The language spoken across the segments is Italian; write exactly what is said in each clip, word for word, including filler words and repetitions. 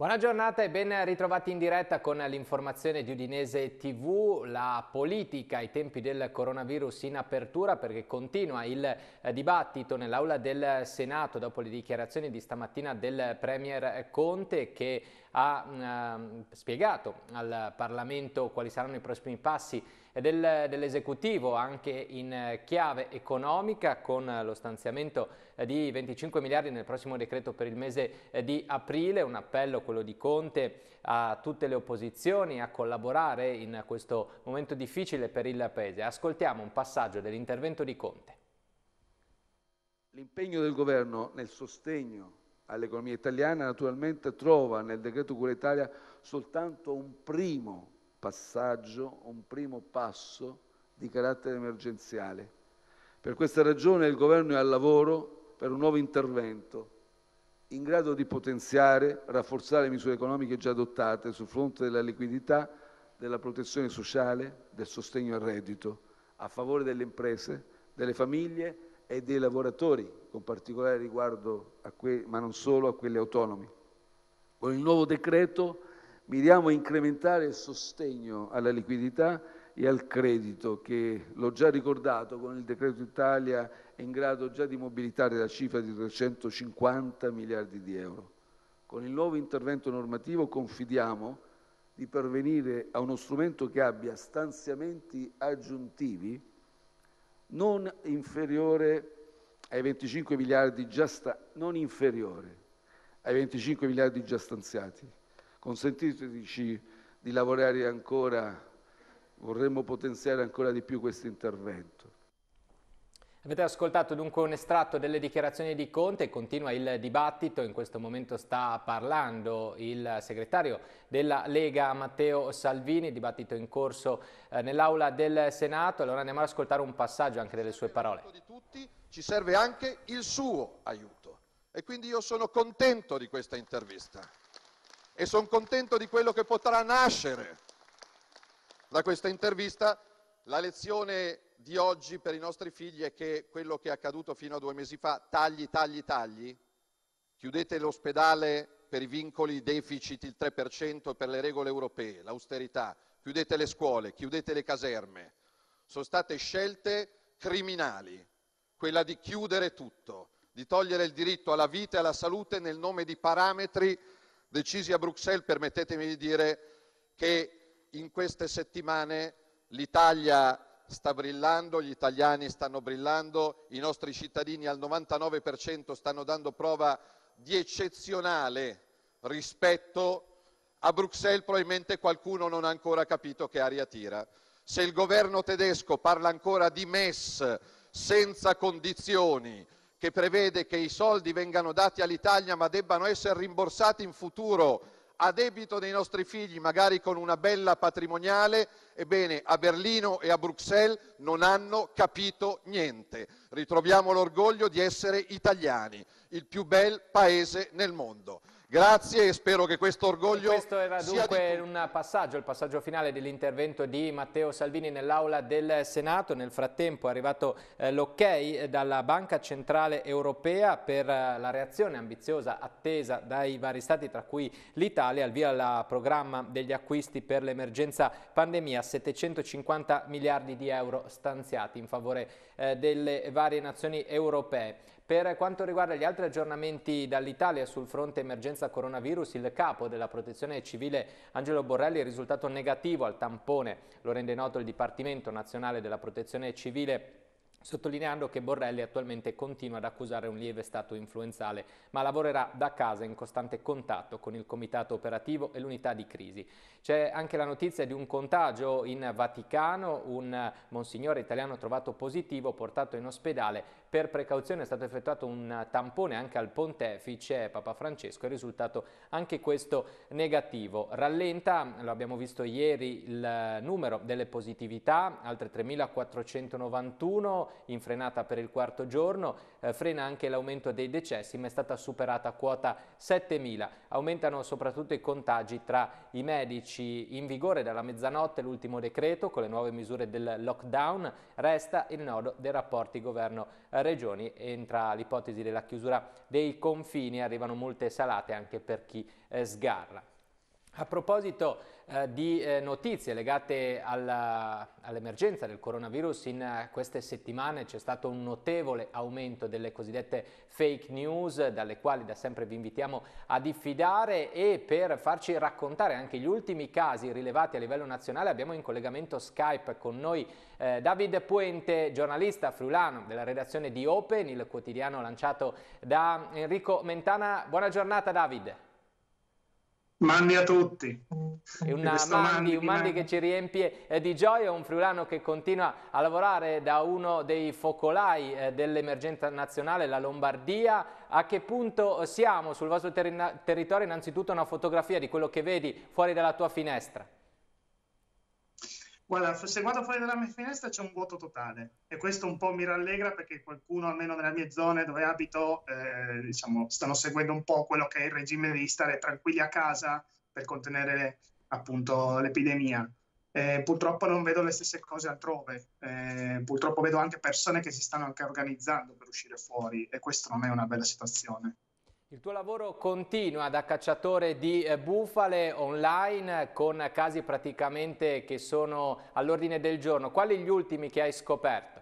Buona giornata e ben ritrovati in diretta con l'informazione di Udinese T V. La politica ai tempi del coronavirus in apertura, perché continua il eh, dibattito nell'aula del Senato dopo le dichiarazioni di stamattina del Premier Conte, che ha eh, spiegato al Parlamento quali saranno i prossimi passi del, dell'esecutivo anche in chiave economica, con lo stanziamento di venticinque miliardi nel prossimo decreto per il mese di aprile. Un appello, quello di Conte, a tutte le opposizioni a collaborare in questo momento difficile per il Paese. Ascoltiamo un passaggio dell'intervento di Conte. L'impegno del governo nel sostegno all'economia italiana naturalmente trova nel decreto Cura Italia soltanto un primo passaggio, un primo passo di carattere emergenziale. Per questa ragione il governo è al lavoro per un nuovo intervento in grado di potenziare, rafforzare le misure economiche già adottate sul fronte della liquidità, della protezione sociale, del sostegno al reddito, a favore delle imprese, delle famiglie e dei lavoratori, con particolare riguardo a que- ma non solo a quelli autonomi. Con il nuovo decreto miriamo a incrementare il sostegno alla liquidità e al credito che, l'ho già ricordato, con il decreto Italia è in grado già di mobilitare la cifra di trecentocinquanta miliardi di euro. Con il nuovo intervento normativo confidiamo di pervenire a uno strumento che abbia stanziamenti aggiuntivi non inferiore ai venticinque miliardi già sta- non inferiore ai venticinque miliardi già stanziati. Consentiteci di lavorare ancora, vorremmo potenziare ancora di più questo intervento. Avete ascoltato dunque un estratto delle dichiarazioni di Conte. Continua il dibattito, in questo momento sta parlando il segretario della Lega Matteo Salvini, dibattito in corso eh, nell'aula del Senato. Allora andiamo ad ascoltare un passaggio anche delle sue parole. Di tutti, ci serve anche il suo aiuto e quindi io sono contento di questa intervista e sono contento di quello che potrà nascere da questa intervista. La lezione di oggi per i nostri figli è che quello che è accaduto fino a due mesi fa, tagli, tagli, tagli, chiudete l'ospedale per i vincoli, i deficit, il tre per cento per le regole europee, l'austerità, chiudete le scuole, chiudete le caserme, sono state scelte criminali, quella di chiudere tutto, di togliere il diritto alla vita e alla salute nel nome di parametri decisi a Bruxelles. Permettetemi di dire che in queste settimane l'Italia sta brillando, gli italiani stanno brillando, i nostri cittadini al novantanove per cento stanno dando prova di eccezionale rispetto. A Bruxelles probabilmente qualcuno non ha ancora capito che aria tira. Se il governo tedesco parla ancora di M E S senza condizioni, che prevede che i soldi vengano dati all'Italia ma debbano essere rimborsati in futuro a debito dei nostri figli, magari con una bella patrimoniale, ebbene a Berlino e a Bruxelles non hanno capito niente. Ritroviamo l'orgoglio di essere italiani, il più bel paese nel mondo. Grazie e spero che questo orgoglio Questo era sia dunque di tutti. un passaggio, il passaggio finale dell'intervento di Matteo Salvini nell'aula del Senato. Nel frattempo è arrivato eh, l'ok dalla Banca Centrale Europea per eh, la reazione ambiziosa attesa dai vari stati, tra cui l'Italia, al via al programma degli acquisti per l'emergenza pandemia, settecentocinquanta miliardi di euro stanziati in favore eh, delle varie nazioni europee. Per quanto riguarda gli altri aggiornamenti dall'Italia sul fronte emergenza coronavirus, il capo della Protezione Civile Angelo Borrelli è risultato negativo al tampone, lo rende noto il Dipartimento Nazionale della Protezione Civile, sottolineando che Borrelli attualmente continua ad accusare un lieve stato influenzale, ma lavorerà da casa in costante contatto con il comitato operativo e l'unità di crisi. C'è anche la notizia di un contagio in Vaticano, un monsignore italiano trovato positivo, portato in ospedale. Per precauzione è stato effettuato un tampone anche al pontefice Papa Francesco, è risultato anche questo negativo. Rallenta, lo abbiamo visto ieri, il numero delle positività, altre tremilaquattrocentonovantuno, in frenata per il quarto giorno, eh, frena anche l'aumento dei decessi, ma è stata superata quota settemila. Aumentano soprattutto i contagi tra i medici. In vigore dalla mezzanotte l'ultimo decreto con le nuove misure del lockdown, resta il nodo dei rapporti governo regioni. Entra l'ipotesi della chiusura dei confini, arrivano multe salate anche per chi eh, sgarra. A proposito eh, di eh, notizie legate all'emergenza del coronavirus, in eh, queste settimane c'è stato un notevole aumento delle cosiddette fake news, dalle quali da sempre vi invitiamo a diffidare, e per farci raccontare anche gli ultimi casi rilevati a livello nazionale abbiamo in collegamento Skype con noi eh, David Puente, giornalista friulano della redazione di Open, il quotidiano lanciato da Enrico Mentana. Buona giornata David. Mandi a tutti. E una Mandi, un Mandi che ci riempie eh, di gioia, un friulano che continua a lavorare da uno dei focolai eh, dell'emergenza nazionale, la Lombardia. A che punto siamo sul vostro ter territorio? Innanzitutto una fotografia di quello che vedi fuori dalla tua finestra. Guarda, se guardo fuori dalla mia finestra c'è un vuoto totale e questo un po' mi rallegra, perché qualcuno, almeno nelle mie zone dove abito, eh, diciamo, stanno seguendo un po' quello che è il regime di stare tranquilli a casa per contenere appunto l'epidemia. Eh, purtroppo non vedo le stesse cose altrove, eh, purtroppo vedo anche persone che si stanno anche organizzando per uscire fuori e questo non è una bella situazione. Il tuo lavoro continua da cacciatore di bufale online, con casi praticamente che sono all'ordine del giorno. Quali gli ultimi che hai scoperto?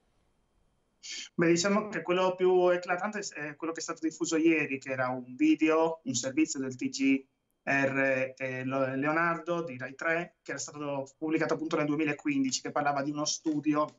Beh, diciamo che quello più eclatante è quello che è stato diffuso ieri, che era un video, un servizio del T G R Leonardo di Rai tre, che era stato pubblicato appunto nel duemilaquindici, che parlava di uno studio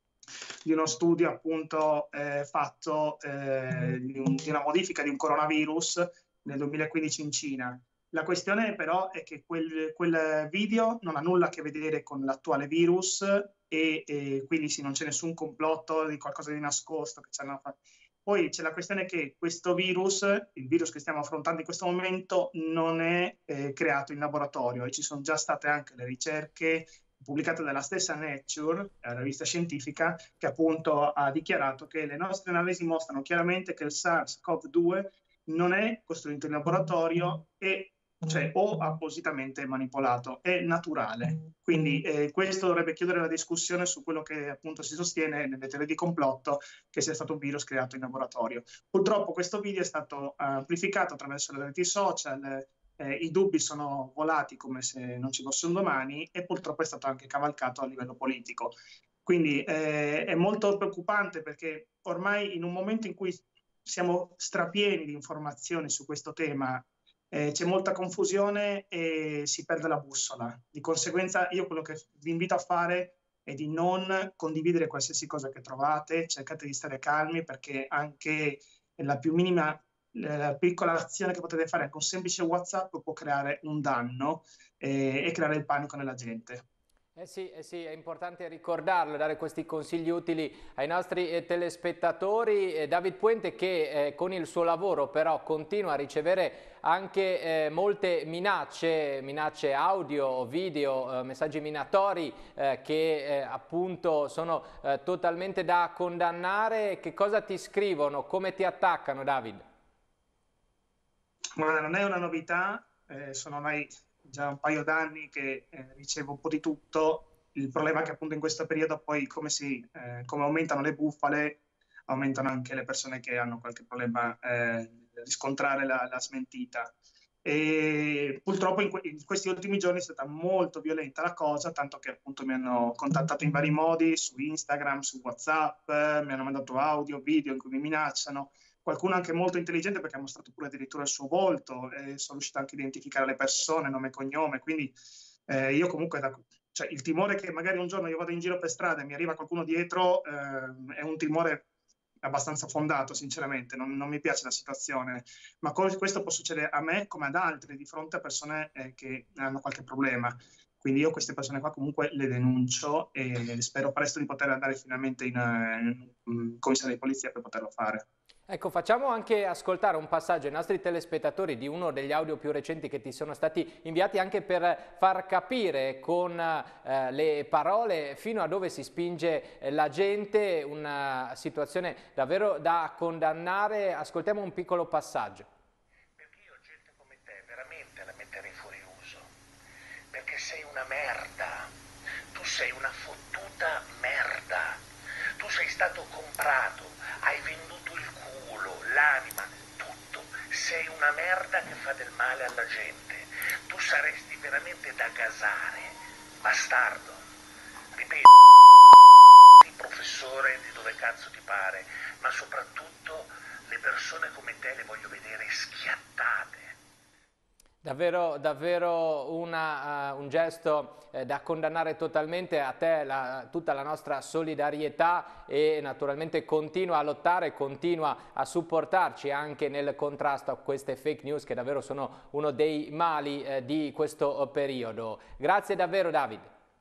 di uno studio appunto eh, fatto eh, di, un, di una modifica di un coronavirus nel duemilaquindici in Cina. La questione però è che quel, quel video non ha nulla a che vedere con l'attuale virus e, e quindi sì, non c'è nessun complotto di qualcosa di nascosto che ci hanno fatto. Poi c'è la questione che questo virus, il virus che stiamo affrontando in questo momento, non è eh, creato in laboratorio e ci sono già state anche le ricerche pubblicata dalla stessa Nature, la rivista scientifica, che appunto ha dichiarato che le nostre analisi mostrano chiaramente che il SARS CoV due non è costruito in laboratorio e cioè o appositamente manipolato, è naturale. Quindi eh, questo dovrebbe chiudere la discussione su quello che appunto si sostiene nelle teorie di complotto, che sia stato un virus creato in laboratorio. Purtroppo questo video è stato amplificato attraverso le reti social. Eh, i dubbi sono volati come se non ci fosse un domani e purtroppo è stato anche cavalcato a livello politico. Quindi eh, è molto preoccupante, perché ormai in un momento in cui siamo strapieni di informazioni su questo tema, eh, c'è molta confusione e si perde la bussola. Di conseguenza io quello che vi invito a fare è di non condividere qualsiasi cosa che trovate, cercate di stare calmi, perché anche la più minima la piccola azione che potete fare con un semplice WhatsApp può creare un danno eh, e creare il panico nella gente. Eh sì, eh sì, è importante ricordarlo, dare questi consigli utili ai nostri eh, telespettatori. Eh, David Puente, che eh, con il suo lavoro però continua a ricevere anche eh, molte minacce, minacce audio, video, eh, messaggi minatori eh, che eh, appunto sono eh, totalmente da condannare. Che cosa ti scrivono? Come ti attaccano, David? Guarda, non è una novità, eh, sono ormai già un paio d'anni che eh, ricevo un po' di tutto. Il problema è che appunto in questo periodo poi come, si, eh, come aumentano le bufale, aumentano anche le persone che hanno qualche problema eh, riscontrare la, la smentita. E purtroppo in, que in questi ultimi giorni è stata molto violenta la cosa, tanto che appunto mi hanno contattato in vari modi, su Instagram, su WhatsApp, eh, mi hanno mandato audio, video in cui mi minacciano. Qualcuno anche molto intelligente, perché ha mostrato pure addirittura il suo volto e sono riuscito anche a identificare le persone, nome e cognome. Quindi eh, io comunque, da, cioè, il timore che magari un giorno io vado in giro per strada e mi arriva qualcuno dietro eh, è un timore abbastanza fondato, sinceramente. Non, non mi piace la situazione, ma questo può succedere a me come ad altri di fronte a persone eh, che hanno qualche problema. Quindi io queste persone qua comunque le denuncio e spero presto di poter andare finalmente in, in, in commissaria di polizia per poterlo fare. Ecco, facciamo anche ascoltare un passaggio ai nostri telespettatori di uno degli audio più recenti che ti sono stati inviati, anche per far capire con eh, le parole fino a dove si spinge la gente, una situazione davvero da condannare. Ascoltiamo un piccolo passaggio. Perché io gente come te veramente la metterei fuori uso, perché sei una merda, tu sei una fottuta merda, tu sei stato comprato hai venduto il culo, l'anima, tutto. Sei una merda che fa del male alla gente. Tu saresti veramente da gasare, bastardo. Ripeto, il professore di dove cazzo ti pare, ma soprattutto le persone come te le voglio vedere schiattate. Davvero, davvero una, uh, un gesto eh, da condannare totalmente. A te la, tutta la nostra solidarietà, e naturalmente continua a lottare, continua a supportarci anche nel contrasto a queste fake news che davvero sono uno dei mali eh, di questo periodo. Grazie davvero, David.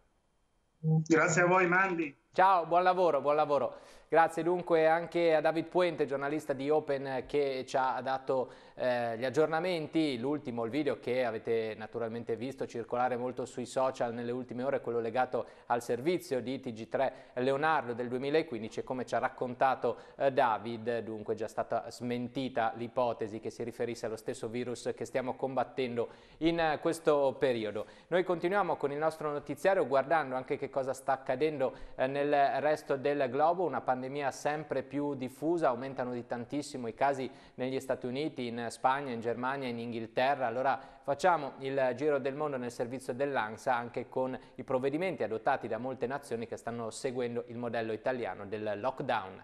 Grazie a voi, Mandy. Ciao, buon lavoro, buon lavoro. Grazie dunque anche a David Puente, giornalista di Open, che ci ha dato eh, gli aggiornamenti. L'ultimo, il video che avete naturalmente visto circolare molto sui social nelle ultime ore, quello legato al servizio di T G tre Leonardo del duemilaquindici, e come ci ha raccontato eh, David, dunque è già stata smentita l'ipotesi che si riferisse allo stesso virus che stiamo combattendo in eh, questo periodo. Noi continuiamo con il nostro notiziario guardando anche che cosa sta accadendo eh, nel resto del globo. Una pandemia sempre più diffusa, aumentano di tantissimo i casi negli Stati Uniti, in Spagna, in Germania, in Inghilterra. Allora facciamo il giro del mondo nel servizio dell'ANSA anche con i provvedimenti adottati da molte nazioni che stanno seguendo il modello italiano del lockdown.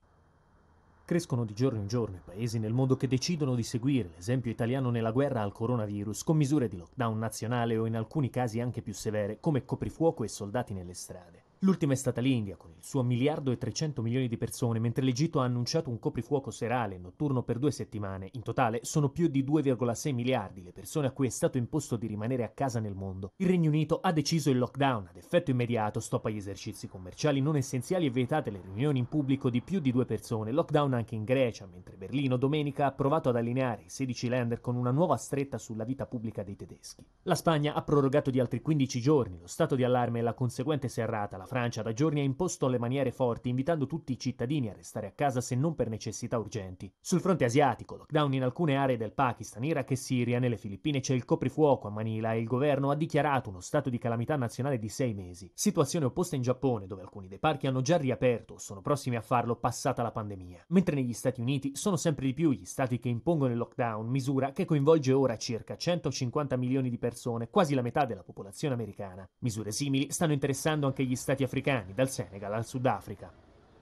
Crescono di giorno in giorno i paesi nel mondo che decidono di seguire l'esempio italiano nella guerra al coronavirus con misure di lockdown nazionale o in alcuni casi anche più severe come coprifuoco e soldati nelle strade. L'ultima è stata l'India, con il suo miliardo e trecento milioni di persone, mentre l'Egitto ha annunciato un coprifuoco serale e notturno per due settimane. In totale sono più di due virgola sei miliardi le persone a cui è stato imposto di rimanere a casa nel mondo. Il Regno Unito ha deciso il lockdown ad effetto immediato, stop agli esercizi commerciali non essenziali e vietate le riunioni in pubblico di più di due persone. Lockdown anche in Grecia, mentre Berlino domenica ha provato ad allineare i sedici Länder con una nuova stretta sulla vita pubblica dei tedeschi. La Spagna ha prorogato di altri quindici giorni lo stato di allarme e la conseguente serrata. La Francia da giorni ha imposto le maniere forti, invitando tutti i cittadini a restare a casa se non per necessità urgenti. Sul fronte asiatico, lockdown in alcune aree del Pakistan, Iraq e Siria. Nelle Filippine c'è il coprifuoco a Manila e il governo ha dichiarato uno stato di calamità nazionale di sei mesi. Situazione opposta in Giappone, dove alcuni dei parchi hanno già riaperto o sono prossimi a farlo passata la pandemia. Mentre negli Stati Uniti sono sempre di più gli stati che impongono il lockdown, misura che coinvolge ora circa centocinquanta milioni di persone, quasi la metà della popolazione americana. Misure simili stanno interessando anche gli stati africani, dal Senegal al Sudafrica.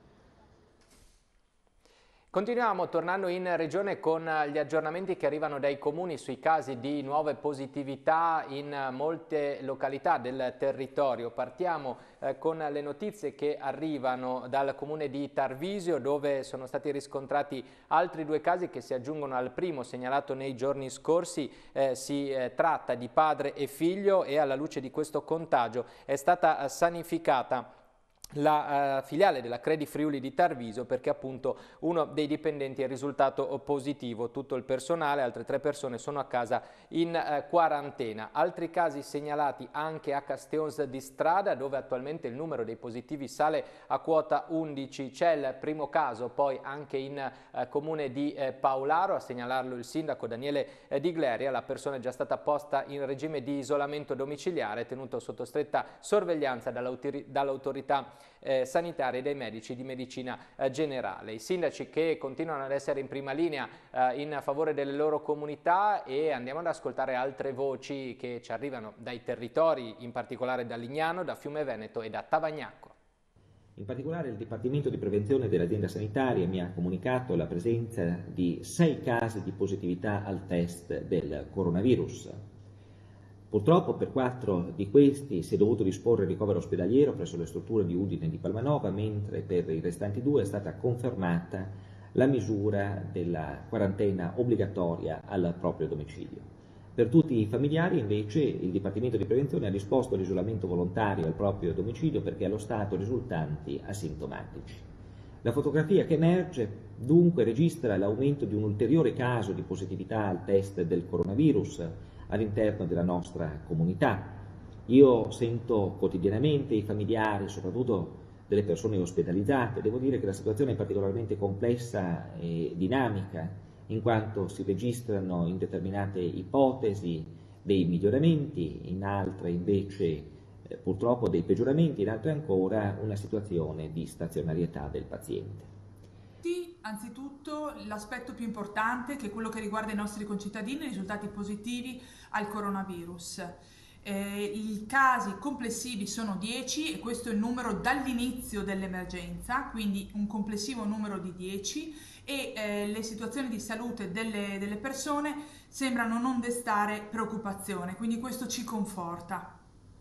Continuiamo tornando in regione con gli aggiornamenti che arrivano dai comuni sui casi di nuove positività in molte località del territorio. Partiamo eh, con le notizie che arrivano dal comune di Tarvisio, dove sono stati riscontrati altri due casi che si aggiungono al primo segnalato nei giorni scorsi. Eh, si eh, tratta di padre e figlio, e alla luce di questo contagio è stata sanificata la uh, filiale della Credi Friuli di Tarvisio, perché appunto uno dei dipendenti è risultato positivo. Tutto il personale, altre tre persone, sono a casa in uh, quarantena. Altri casi segnalati anche a Casteons di Strada, dove attualmente il numero dei positivi sale a quota undici. C'è il primo caso poi anche in uh, comune di uh, Paolaro, a segnalarlo il sindaco Daniele uh, Di Gleria. La persona è già stata posta in regime di isolamento domiciliare, tenuto sotto stretta sorveglianza dall'autorità Eh, sanitarie e dai medici di medicina eh, generale. I sindaci che continuano ad essere in prima linea eh, in favore delle loro comunità, e andiamo ad ascoltare altre voci che ci arrivano dai territori, in particolare da Lignano, da Fiume Veneto e da Tavagnacco. In particolare il Dipartimento di Prevenzione dell'azienda sanitaria mi ha comunicato la presenza di sei casi di positività al test del coronavirus. Purtroppo per quattro di questi si è dovuto disporre il ricovero ospedaliero presso le strutture di Udine e di Palmanova, mentre per i restanti due è stata confermata la misura della quarantena obbligatoria al proprio domicilio. Per tutti i familiari invece il Dipartimento di Prevenzione ha disposto l'isolamento volontario al proprio domicilio perché allo stato risultanti asintomatici. La fotografia che emerge dunque registra l'aumento di un ulteriore caso di positività al test del coronavirus all'interno della nostra comunità. Io sento quotidianamente i familiari, soprattutto delle persone ospedalizzate. Devo dire che la situazione è particolarmente complessa e dinamica, in quanto si registrano in determinate ipotesi dei miglioramenti, in altre invece eh, purtroppo dei peggioramenti, in altre ancora una situazione di stazionarietà del paziente. Anzitutto l'aspetto più importante, che è quello che riguarda i nostri concittadini, i risultati positivi al coronavirus. Eh, I casi complessivi sono dieci e questo è il numero dall'inizio dell'emergenza, quindi un complessivo numero di dieci, e eh, le situazioni di salute delle, delle persone sembrano non destare preoccupazione, quindi questo ci conforta.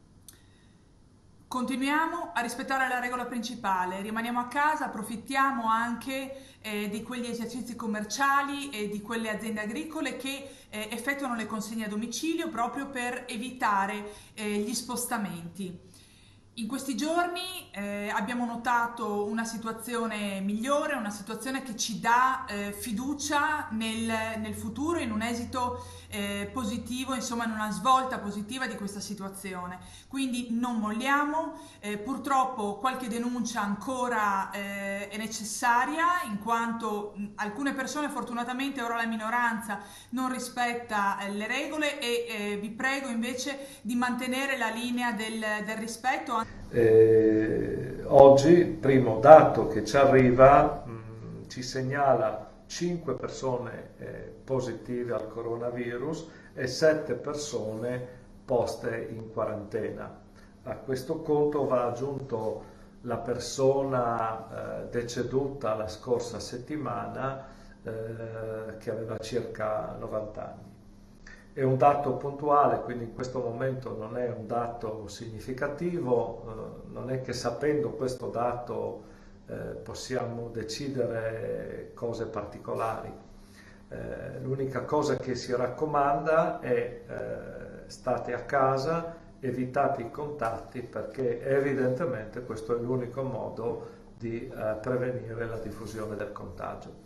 Continuiamo a rispettare la regola principale, rimaniamo a casa, approfittiamo anche eh, di quegli esercizi commerciali e di quelle aziende agricole che eh, effettuano le consegne a domicilio proprio per evitare eh, gli spostamenti. In questi giorni eh, abbiamo notato una situazione migliore, una situazione che ci dà eh, fiducia nel, nel futuro, in un esito eh, positivo, insomma in una svolta positiva di questa situazione. Quindi non molliamo, eh, purtroppo qualche denuncia ancora eh, è necessaria, in quanto mh, alcune persone, fortunatamente ora la minoranza, non rispetta eh, le regole, e eh, vi prego invece di mantenere la linea del, del rispetto. Eh, oggi il primo dato che ci arriva mh, ci segnala cinque persone eh, positive al coronavirus e sette persone poste in quarantena. A questo conto va aggiunto la persona eh, deceduta la scorsa settimana eh, che aveva circa novanta anni. È un dato puntuale, quindi in questo momento non è un dato significativo, eh, non è che sapendo questo dato eh, possiamo decidere cose particolari. Eh, l'unica cosa che si raccomanda è eh, state a casa, evitate i contatti, perché evidentemente questo è l'unico modo di eh, prevenire la diffusione del contagio.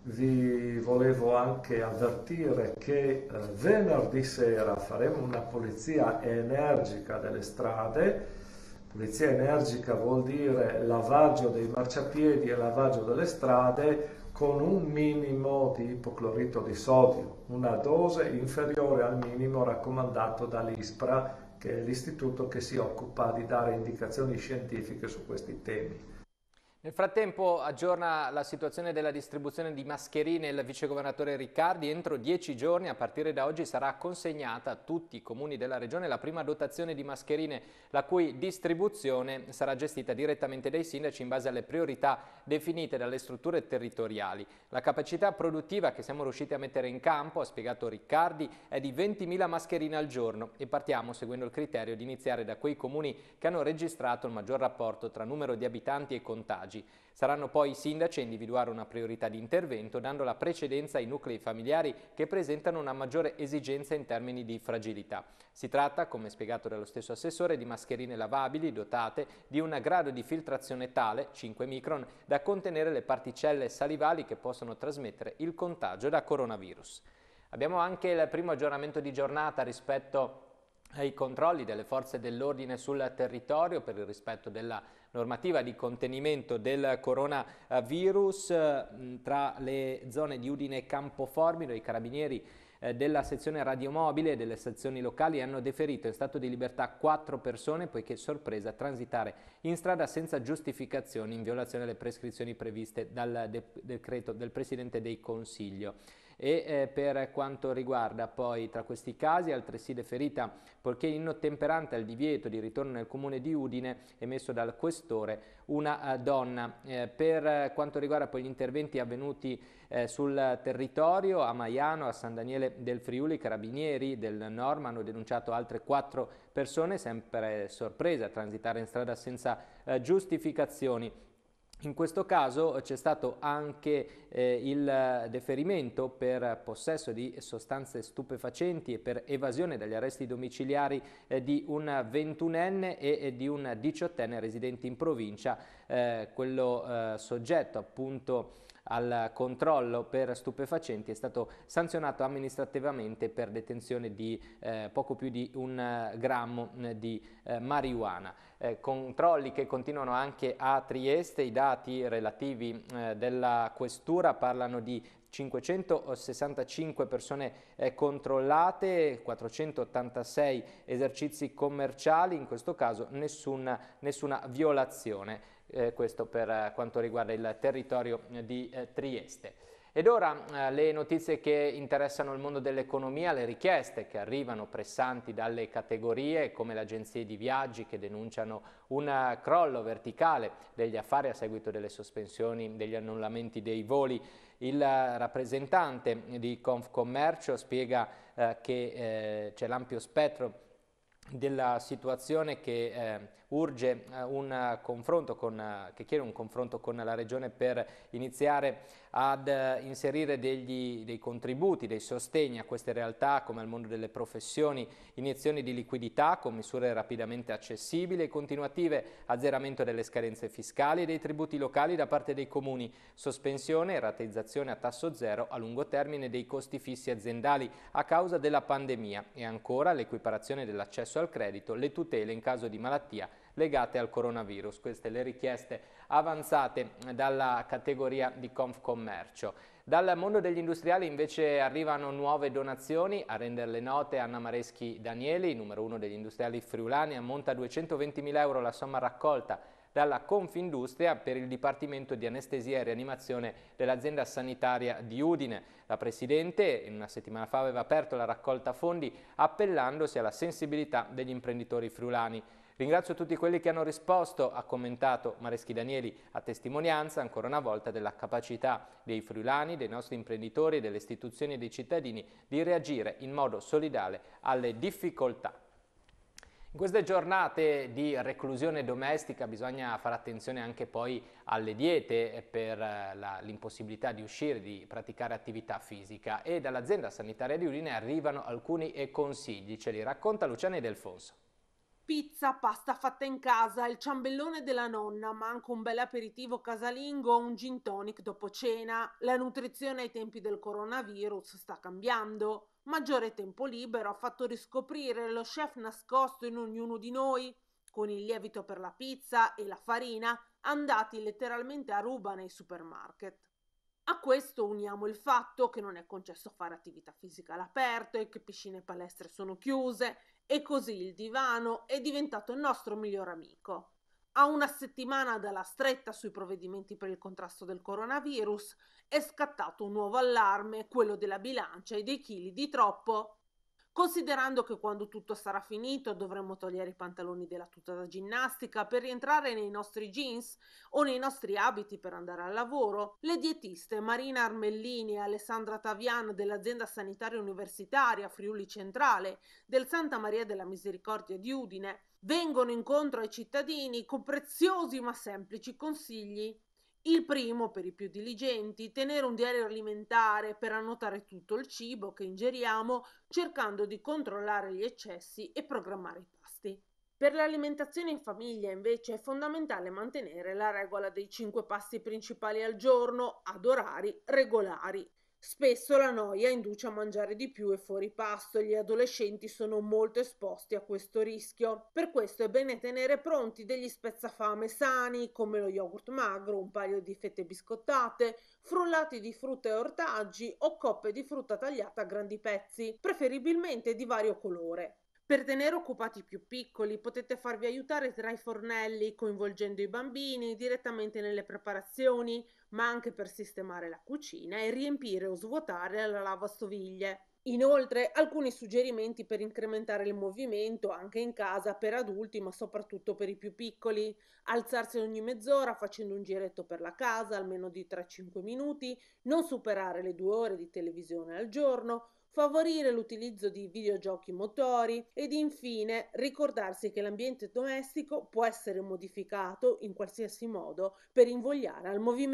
Vi volevo anche avvertire che eh, venerdì sera faremo una pulizia energica delle strade. Pulizia energica vuol dire lavaggio dei marciapiedi e lavaggio delle strade con un minimo di ipoclorito di sodio, una dose inferiore al minimo raccomandato dall'ISPRA, che è l'istituto che si occupa di dare indicazioni scientifiche su questi temi. Nel frattempo aggiorna la situazione della distribuzione di mascherine il vicegovernatore Riccardi. Entro dieci giorni, a partire da oggi, sarà consegnata a tutti i comuni della regione la prima dotazione di mascherine, la cui distribuzione sarà gestita direttamente dai sindaci in base alle priorità definite dalle strutture territoriali. La capacità produttiva che siamo riusciti a mettere in campo, ha spiegato Riccardi, è di ventimila mascherine al giorno, e partiamo seguendo il criterio di iniziare da quei comuni che hanno registrato il maggior rapporto tra numero di abitanti e contagi. Saranno poi i sindaci a individuare una priorità di intervento, dando la precedenza ai nuclei familiari che presentano una maggiore esigenza in termini di fragilità. Si tratta, come spiegato dallo stesso assessore, di mascherine lavabili dotate di un grado di filtrazione tale, cinque micron, da contenere le particelle salivali che possono trasmettere il contagio da coronavirus. Abbiamo anche il primo aggiornamento di giornata rispetto ai controlli delle forze dell'ordine sul territorio per il rispetto della normativa di contenimento del coronavirus. Tra le zone di Udine e Campoformido, i carabinieri della sezione radiomobile e delle sezioni locali hanno deferito in stato di libertà quattro persone, poiché sorprese a transitare in strada senza giustificazioni, in violazione delle prescrizioni previste dal de- decreto del Presidente del Consiglio. E eh, per quanto riguarda poi tra questi casi, altresì deferita, poiché inottemperante al divieto di ritorno nel comune di Udine emesso dal questore, una uh, donna. Eh, per quanto riguarda poi gli interventi avvenuti eh, sul territorio, a Maiano, a San Daniele del Friuli, carabinieri del Norma hanno denunciato altre quattro persone, sempre sorprese a transitare in strada senza eh, giustificazioni. In questo caso c'è stato anche eh, il deferimento per possesso di sostanze stupefacenti e per evasione dagli arresti domiciliari eh, di un ventunenne e, e di un diciottenne residenti in provincia, eh, quello eh, soggetto appunto al controllo per stupefacenti è stato sanzionato amministrativamente per detenzione di eh, poco più di un uh, grammo uh, di uh, marijuana. Eh, controlli che continuano anche a Trieste. I dati relativi eh, della questura parlano di cinquecentosessantacinque persone eh, controllate, quattrocentottantasei esercizi commerciali, in questo caso nessuna, nessuna violazione. eh, questo per eh, quanto riguarda il territorio di eh, Trieste. Ed ora eh, le notizie che interessano il mondo dell'economia, le richieste che arrivano pressanti dalle categorie come le agenzie di viaggi che denunciano un crollo verticale degli affari a seguito delle sospensioni, degli annullamenti dei voli. Il rappresentante di Confcommercio spiega eh, che eh, c'è l'ampio spettro della situazione che eh, urge eh, un confronto con, eh, che chiede un confronto con la Regione per iniziare ad eh, inserire degli, dei contributi, dei sostegni a queste realtà come al mondo delle professioni, iniezioni di liquidità con misure rapidamente accessibili e continuative, azzeramento delle scadenze fiscali e dei tributi locali da parte dei comuni, sospensione e rateizzazione a tasso zero a lungo termine dei costi fissi aziendali a causa della pandemia e ancora l'equiparazione dell'accesso al credito, le tutele in caso di malattia legate al coronavirus. Queste le richieste avanzate dalla categoria di Confcommercio. Dal mondo degli industriali invece arrivano nuove donazioni, a renderle note Anna Mareschi Danieli, numero uno degli industriali friulani, ammonta a duecentoventimila euro la somma raccolta dalla Confindustria per il Dipartimento di Anestesia e Rianimazione dell'azienda sanitaria di Udine. La Presidente in una settimana fa aveva aperto la raccolta fondi appellandosi alla sensibilità degli imprenditori friulani. Ringrazio tutti quelli che hanno risposto, ha commentato Mareschi Danieli, a testimonianza ancora una volta della capacità dei friulani, dei nostri imprenditori, delle istituzioni e dei cittadini di reagire in modo solidale alle difficoltà. In queste giornate di reclusione domestica bisogna fare attenzione anche poi alle diete per l'impossibilità di uscire, di praticare attività fisica, e dall'azienda sanitaria di Udine arrivano alcuni consigli, ce li racconta Luciana Delfonso. Pizza, pasta fatta in casa, il ciambellone della nonna, ma anche un bel aperitivo casalingo o un gin tonic dopo cena. La nutrizione ai tempi del coronavirus sta cambiando. Maggiore tempo libero ha fatto riscoprire lo chef nascosto in ognuno di noi, con il lievito per la pizza e la farina andati letteralmente a ruba nei supermarket. A questo uniamo il fatto che non è concesso fare attività fisica all'aperto e che piscine e palestre sono chiuse, e così il divano è diventato il nostro miglior amico. A una settimana dalla stretta sui provvedimenti per il contrasto del coronavirus è scattato un nuovo allarme, quello della bilancia e dei chili di troppo. Considerando che quando tutto sarà finito dovremo togliere i pantaloni della tuta da ginnastica per rientrare nei nostri jeans o nei nostri abiti per andare al lavoro, le dietiste Marina Armellini e Alessandra Taviano dell'azienda sanitaria universitaria Friuli Centrale del Santa Maria della Misericordia di Udine vengono incontro ai cittadini con preziosi ma semplici consigli. Il primo, per i più diligenti, tenere un diario alimentare per annotare tutto il cibo che ingeriamo, cercando di controllare gli eccessi e programmare i pasti. Per l'alimentazione in famiglia, invece, è fondamentale mantenere la regola dei cinque pasti principali al giorno, ad orari regolari. Spesso la noia induce a mangiare di più e fuori pasto e gli adolescenti sono molto esposti a questo rischio. Per questo è bene tenere pronti degli spezzafame sani come lo yogurt magro, un paio di fette biscottate, frullati di frutta e ortaggi o coppe di frutta tagliata a grandi pezzi, preferibilmente di vario colore. Per tenere occupati i più piccoli potete farvi aiutare tra i fornelli coinvolgendo i bambini direttamente nelle preparazioni, ma anche per sistemare la cucina e riempire o svuotare la lavastoviglie. Inoltre, alcuni suggerimenti per incrementare il movimento anche in casa per adulti, ma soprattutto per i più piccoli. Alzarsi ogni mezz'ora facendo un giretto per la casa, almeno di tre cinque minuti, non superare le due ore di televisione al giorno, favorire l'utilizzo di videogiochi motori ed infine ricordarsi che l'ambiente domestico può essere modificato in qualsiasi modo per invogliare al movimento.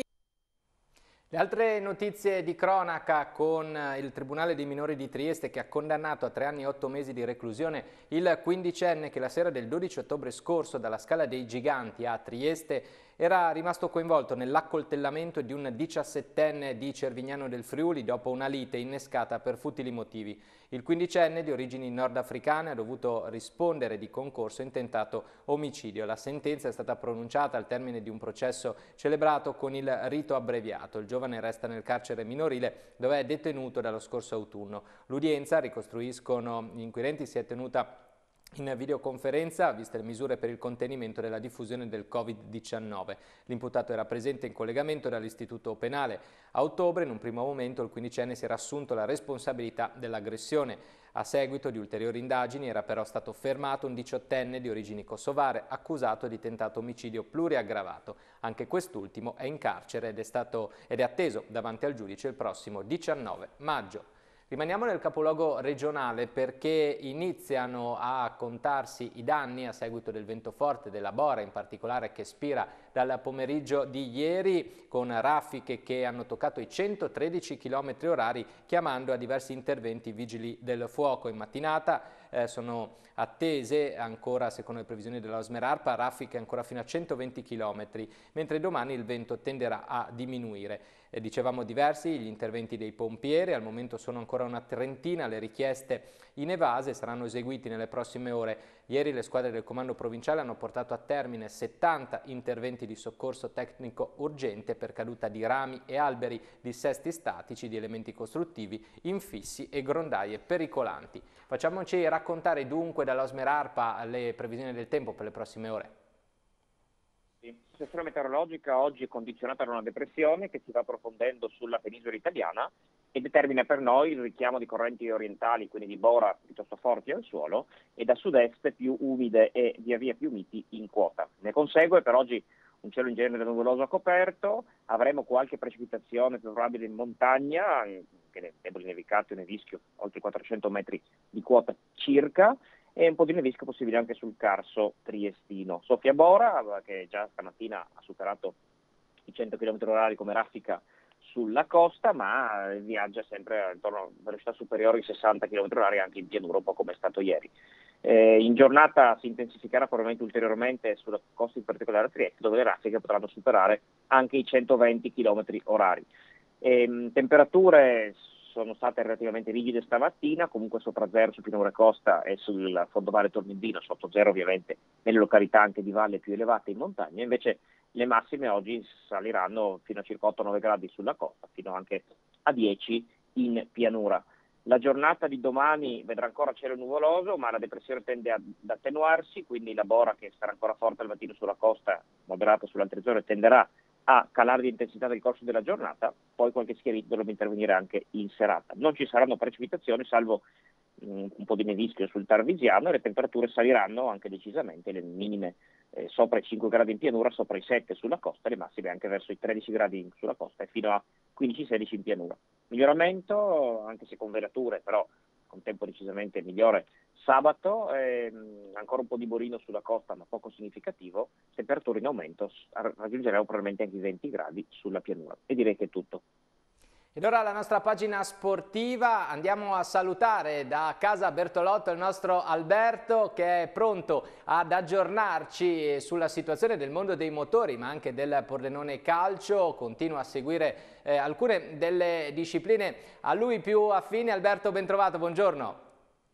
Le altre notizie di cronaca con il Tribunale dei minori di Trieste che ha condannato a tre anni e otto mesi di reclusione il quindicenne che la sera del dodici ottobre scorso dalla Scala dei Giganti a Trieste era rimasto coinvolto nell'accoltellamento di un diciassettenne di Cervignano del Friuli dopo una lite innescata per futili motivi. Il quindicenne, di origini nordafricane, ha dovuto rispondere di concorso in tentato omicidio. La sentenza è stata pronunciata al termine di un processo celebrato con il rito abbreviato. Il giovane resta nel carcere minorile dove è detenuto dallo scorso autunno. L'udienza, ricostruiscono gli inquirenti, si è tenuta in videoconferenza, viste le misure per il contenimento della diffusione del Covid diciannove. L'imputato era presente in collegamento dall'istituto penale. A ottobre, in un primo momento, il quindicenne si era assunto la responsabilità dell'aggressione. A seguito di ulteriori indagini era però stato fermato un diciottenne di origini kosovare accusato di tentato omicidio pluriaggravato. Anche quest'ultimo è in carcere ed è, stato, ed è atteso davanti al giudice il prossimo diciannove maggio. Rimaniamo nel capoluogo regionale perché iniziano a contarsi i danni a seguito del vento forte della Bora, in particolare che spira dal pomeriggio di ieri, con raffiche che hanno toccato i centotredici chilometri orari, chiamando a diversi interventi vigili del fuoco. In mattinata eh, sono attese ancora, secondo le previsioni della Smeralpa, raffiche ancora fino a centoventi chilometri, mentre domani il vento tenderà a diminuire. Eh, dicevamo diversi gli interventi dei pompieri, al momento sono ancora una trentina le richieste inevase, saranno eseguiti nelle prossime ore. Ieri le squadre del comando provinciale hanno portato a termine settanta interventi di soccorso tecnico urgente per caduta di rami e alberi, dissesti statici, di elementi costruttivi, infissi e grondaie pericolanti. Facciamoci raccontare dunque dalla Smeralpa le previsioni del tempo per le prossime ore. La situazione meteorologica oggi è condizionata da una depressione che si va approfondendo sulla penisola italiana e determina per noi il richiamo di correnti orientali, quindi di Bora piuttosto forti al suolo, e da sud-est più umide e via via più miti in quota. Ne consegue per oggi un cielo in genere nuvoloso a coperto, avremo qualche precipitazione più probabile in montagna, anche deboli nevicate o nevischio, oltre quattrocento metri di quota circa, e un po' di nevischio possibile anche sul Carso triestino. Soffia Bora, che già stamattina ha superato i cento chilometri orari come raffica sulla costa, ma viaggia sempre intorno a velocità superiori ai sessanta chilometri orari anche in pianura, un po' come è stato ieri. Eh, in giornata si intensificherà probabilmente ulteriormente sulla costa, in particolare a Trieste, dove le raffiche potranno superare anche i centoventi chilometri orari. Eh, temperature sono state relativamente rigide stamattina, comunque sopra zero su pianura e costa e sul fondovale Tormendino, sotto zero ovviamente nelle località anche di valle più elevate in montagna. Invece le massime oggi saliranno fino a circa otto nove gradi sulla costa, fino anche a dieci in pianura. La giornata di domani vedrà ancora cielo nuvoloso, ma la depressione tende ad attenuarsi, quindi la Bora, che sarà ancora forte al mattino sulla costa, moderata sulle altre zone, tenderà a calare di intensità nel corso della giornata, poi qualche schiarito dovrebbe intervenire anche in serata. Non ci saranno precipitazioni, salvo mh, un po' di nevischio sul Tarvisiano, e le temperature saliranno anche decisamente, le minime eh, sopra i cinque gradi in pianura, sopra i sette sulla costa, le massime anche verso i tredici gradi sulla costa e fino a quindici sedici in pianura. Miglioramento, anche se con velature, però con tempo decisamente migliore, sabato, ehm, ancora un po' di borino sulla costa ma poco significativo, temperature in aumento, raggiungeremo probabilmente anche i venti gradi sulla pianura. E direi che è tutto. Ed ora la nostra pagina sportiva, andiamo a salutare da casa Bertolotto il nostro Alberto, che è pronto ad aggiornarci sulla situazione del mondo dei motori ma anche del Pordenone Calcio. Continua a seguire eh, alcune delle discipline a lui più affini. Alberto, ben trovato, buongiorno.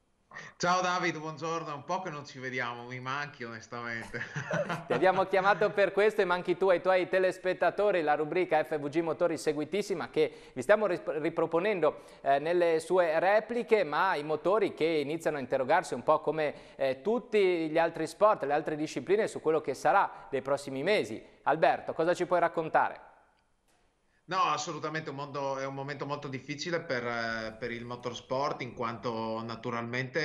Ciao Davide, buongiorno, è un po' che non ci vediamo, mi manchi onestamente. Ti abbiamo chiamato per questo e manchi tu ai tuoi telespettatori, la rubrica F V G Motori seguitissima che vi stiamo riproponendo eh, nelle sue repliche, ma i motori che iniziano a interrogarsi un po' come eh, tutti gli altri sport, le altre discipline su quello che sarà dei prossimi mesi. Alberto, cosa ci puoi raccontare? No, assolutamente un mondo, è un momento molto difficile per, eh, per il motorsport, in quanto naturalmente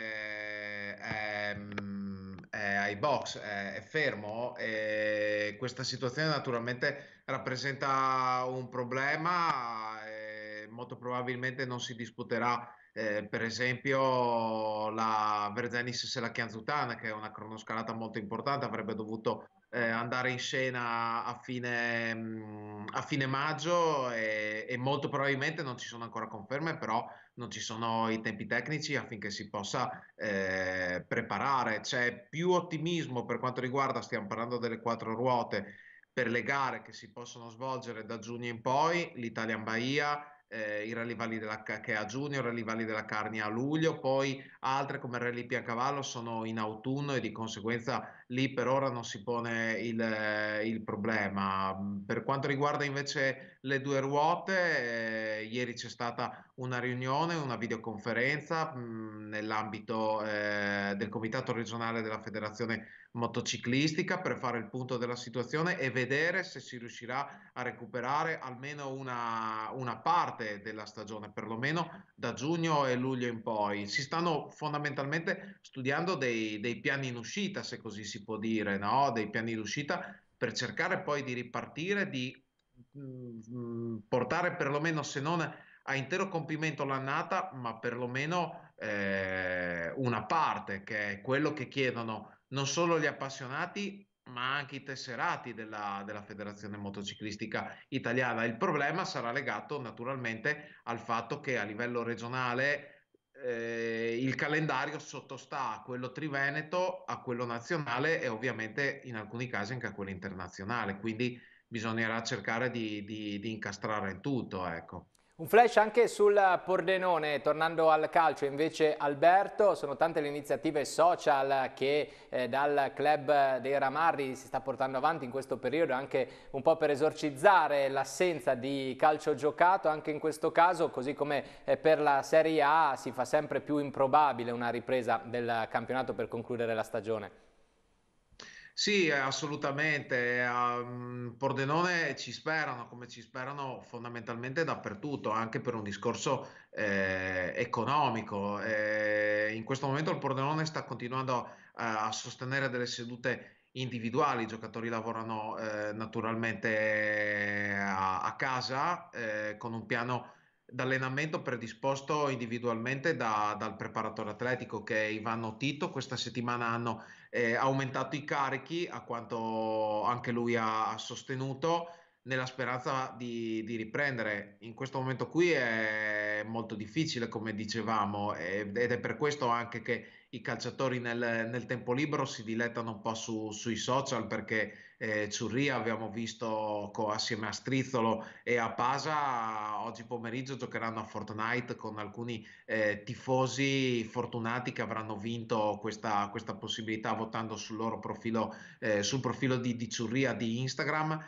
è, è ai box, è, è fermo, e questa situazione naturalmente rappresenta un problema e molto probabilmente non si disputerà eh, per esempio la Verzenis Selachianzutana, che è una cronoscalata molto importante, avrebbe dovuto Eh, andare in scena a fine, mh, a fine maggio e, e molto probabilmente non ci sono ancora conferme, però non ci sono i tempi tecnici affinché si possa eh, preparare. C'è più ottimismo per quanto riguarda, stiamo parlando delle quattro ruote, per le gare che si possono svolgere da giugno in poi, l'Italian Bahia, Eh, i Rally Valli della che è a giugno, i Rally Valli della Carnia a luglio, poi altre come il Rally Piancavallo sono in autunno e di conseguenza lì per ora non si pone il, il problema. Per quanto riguarda invece le due ruote. Eh, ieri c'è stata una riunione, una videoconferenza mh, nell'ambito eh, del Comitato regionale della Federazione Motociclistica per fare il punto della situazione e vedere se si riuscirà a recuperare almeno una, una parte della stagione, perlomeno da giugno e luglio in poi. Si stanno fondamentalmente studiando dei, dei piani in uscita, se così si può dire, no? Dei piani in uscita per cercare poi di ripartire, di mh, portare perlomeno, se non a intero compimento l'annata, ma perlomeno eh, una parte, che è quello che chiedono non solo gli appassionati, ma anche i tesserati della, della Federazione Motociclistica Italiana. Il problema sarà legato naturalmente al fatto che a livello regionale eh, il calendario sottostà a quello triveneto, a quello nazionale e ovviamente in alcuni casi anche a quello internazionale, quindi bisognerà cercare di, di, di incastrare il tutto, ecco. Un flash anche sul Pordenone, tornando al calcio invece Alberto, sono tante le iniziative social che eh, dal club dei Ramarri si sta portando avanti in questo periodo, anche un po' per esorcizzare l'assenza di calcio giocato. Anche in questo caso, così come eh, per la Serie A, si fa sempre più improbabile una ripresa del campionato per concludere la stagione. Sì, assolutamente. A Pordenone ci sperano, come ci sperano fondamentalmente dappertutto, anche per un discorso eh, economico. Eh, in questo momento il Pordenone sta continuando a, a sostenere delle sedute individuali, i giocatori lavorano eh, naturalmente a, a casa eh, con un piano d'allenamento predisposto individualmente da, dal preparatore atletico che è Ivano Tito. Questa settimana hanno eh, aumentato i carichi, a quanto anche lui ha, ha sostenuto, nella speranza di, di riprendere. In questo momento qui è molto difficile, come dicevamo, ed è per questo anche che i calciatori nel, nel tempo libero si dilettano un po' su, sui social, perché eh, Ciurria abbiamo visto assieme a Strizzolo e a Pasa oggi pomeriggio giocheranno a Fortnite con alcuni eh, tifosi fortunati che avranno vinto questa, questa possibilità votando sul loro profilo, eh, sul profilo di, di Ciurria di Instagram.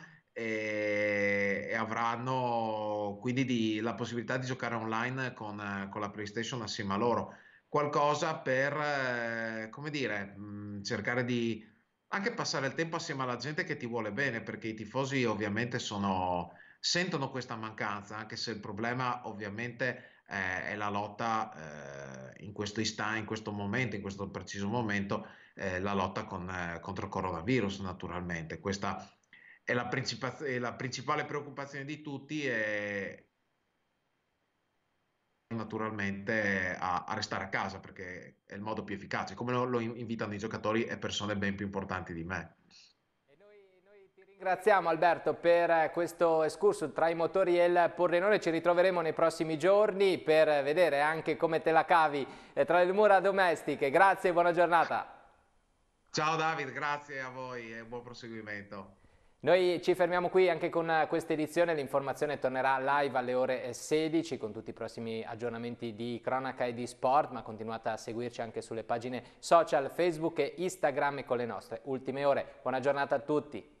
E, e avranno quindi di, la possibilità di giocare online con, con la PlayStation assieme a loro. Qualcosa per, eh, come dire, mh, cercare di anche passare il tempo assieme alla gente che ti vuole bene, perché i tifosi ovviamente sono, sentono questa mancanza, anche se il problema ovviamente eh, è la lotta eh, in questo istante, in questo momento, in questo preciso momento, eh, la lotta con, eh, contro il coronavirus naturalmente. Questa è la, è la principale preoccupazione di tutti e naturalmente a, a restare a casa, perché è il modo più efficace, come lo, lo invitano i giocatori e persone ben più importanti di me. E noi, noi ti ringraziamo Alberto per questo escursus tra i motori e il Pordenone. Ci ritroveremo nei prossimi giorni per vedere anche come te la cavi tra le mura domestiche. Grazie e buona giornata. Ciao David, grazie a voi e buon proseguimento. Noi ci fermiamo qui anche con questa edizione, l'informazione tornerà live alle ore sedici con tutti i prossimi aggiornamenti di cronaca e di sport, ma continuate a seguirci anche sulle pagine social Facebook e Instagram e con le nostre ultime ore. Buona giornata a tutti!